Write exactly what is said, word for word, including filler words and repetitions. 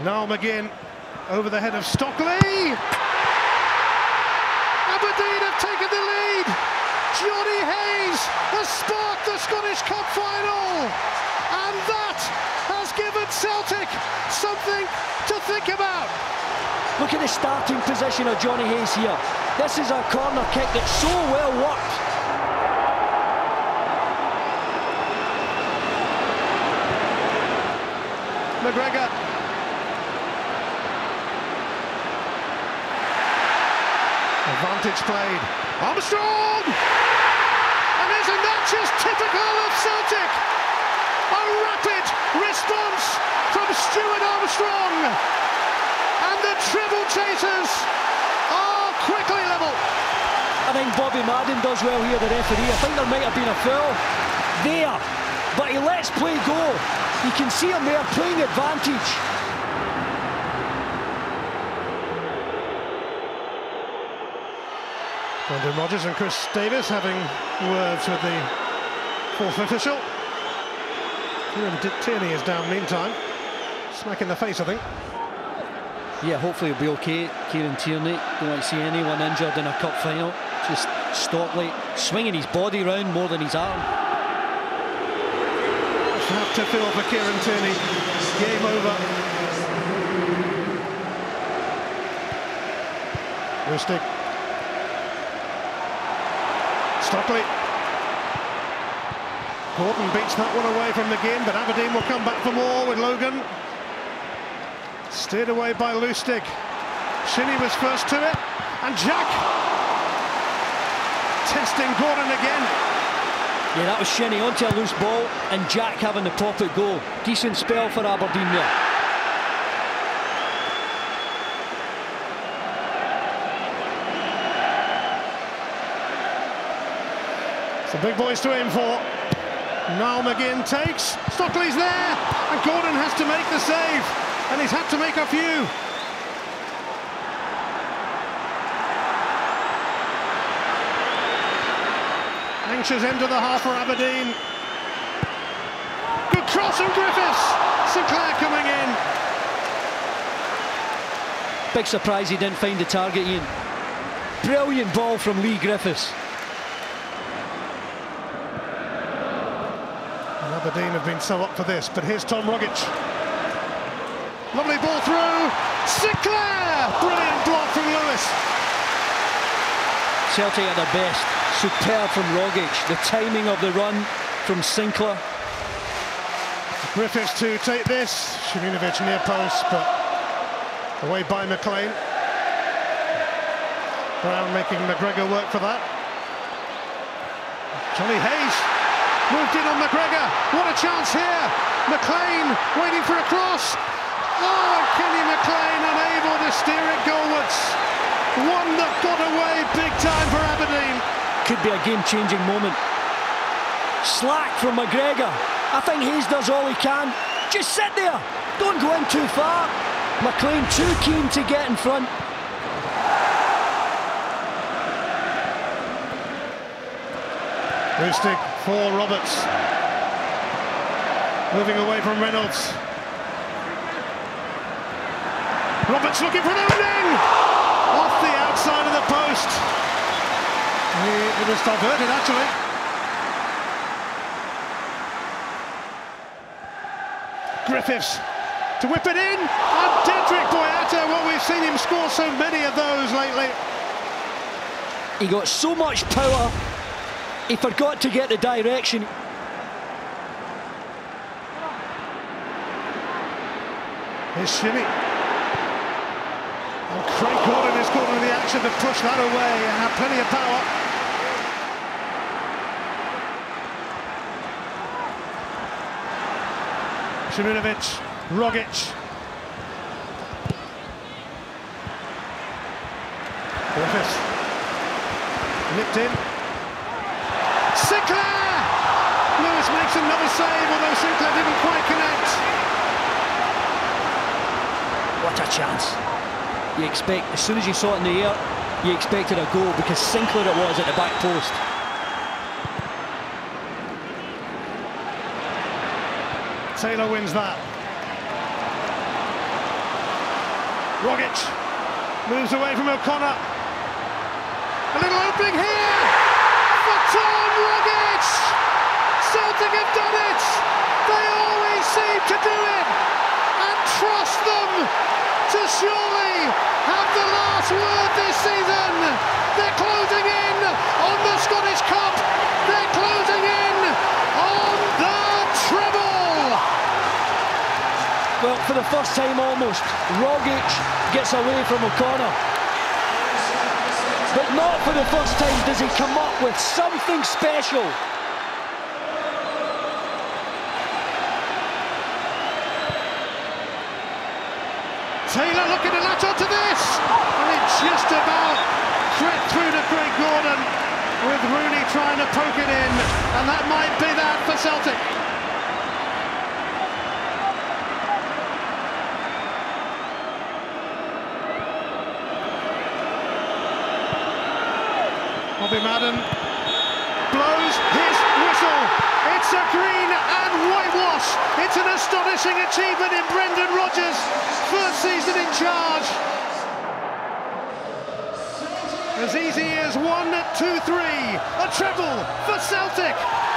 Now McGinn over the head of Stockley. Aberdeen have taken the lead. Johnny Hayes has sparked the Scottish Cup final, and that has given Celtic something to think about. Look at the starting position of Johnny Hayes here. This is a corner kick that's so well worked. McGregor. Advantage played. Armstrong! And isn't that just typical of Celtic? A rapid response from Stuart Armstrong. And the treble chasers are quickly level. I think Bobby Madden does well here, the referee. I think there might have been a foul there, but he lets play go. You can see him there playing advantage. Brendan Rodgers and Chris Davis having words with the fourth official. Kieran Tierney is down meantime. Smack in the face, I think. Yeah, hopefully he'll be okay. Kieran Tierney, don't want to see anyone injured in a cup final. Just Stockley swinging his body round more than his arm. Have to feel for Kieran Tierney. Game over. Lustig. Stockley. Gordon beats that one away from McGinn, but Aberdeen will come back for more with Logan. Steered away by Lustig. Shinnie was first to it, and Jack testing Gordon again. Yeah, that was Shinnie onto a loose ball, and Jack having the pop at goal. Decent spell for Aberdeen there. The big boys to aim for. Now McGinn takes. Stockley's there, and Gordon has to make the save, and he's had to make a few. Anxious end of the half for Aberdeen. Good cross from Griffiths. Sinclair coming in. Big surprise he didn't find the target, Ian. Brilliant ball from Lee Griffiths. Aberdeen have been so up for this, but here's Tom Rogic. Lovely ball through. Sinclair! Brilliant block from Lewis. Celtic at their best. Superb from Rogic. The timing of the run from Sinclair. Griffiths to take this. Šiminović near post, but away by McLean. Brown making McGregor work for that. Johnny Hayes moved in on McGregor. What a chance here. McLean waiting for a cross. Oh, Kenny McLean unable to steer it goalwards. One that got away big time for Aberdeen. Could be a game-changing moment. Slack from McGregor. I think Hayes does all he can. Just sit there. Don't go in too far. McLean too keen to get in front. Lustig for Roberts. Moving away from Reynolds. Roberts looking for an opening! Off the outside of the post. It was diverted, actually. Griffiths to whip it in. And Dedrick Boyata, well, we've seen him score so many of those lately. He got so much power. He forgot to get the direction. Here's Shinnie. And Craig Gordon is caught in the action to push that away and have plenty of power. Šiminović, Rogic. Griffiths. Nipped in. Sinclair! Lewis makes another save, although Sinclair didn't quite connect. What a chance. You expect, as soon as you saw it in the air, you expected a goal, because Sinclair it was at the back post. Taylor wins that. Rogic moves away from O'Connor. A little opening here for Tom Rogic. Celtic have done it. They always seem to do it, and trust them to surely have the last word this season. They're closing in on the Scottish Cup. They're closing in on the treble. Well, for the first time almost, Rogic gets away from O'Connor. But not for the first time does he come up with something special. Taylor looking to latch onto this, and it just about crept through to Craig Gordon, with Rooney trying to poke it in, and that might be that for Celtic. Bobby Madden blows his whistle. It's a green and whitewash. It's an astonishing achievement in Brendan Rodgers' first season in charge. As easy as one, two, three. A treble for Celtic.